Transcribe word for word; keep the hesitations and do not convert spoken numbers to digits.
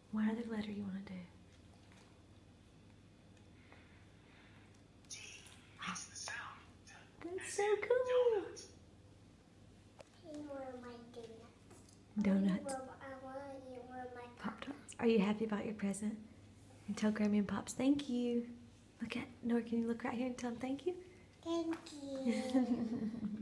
What other letter you want to do? D makes the sound. That's so cool. You want my donuts. Donuts. I want you want my Pop Tarts. Are you happy about your present? And tell Grammy and Pops thank you. Look at Nora. Can you look right here and tell them thank you? Thank you.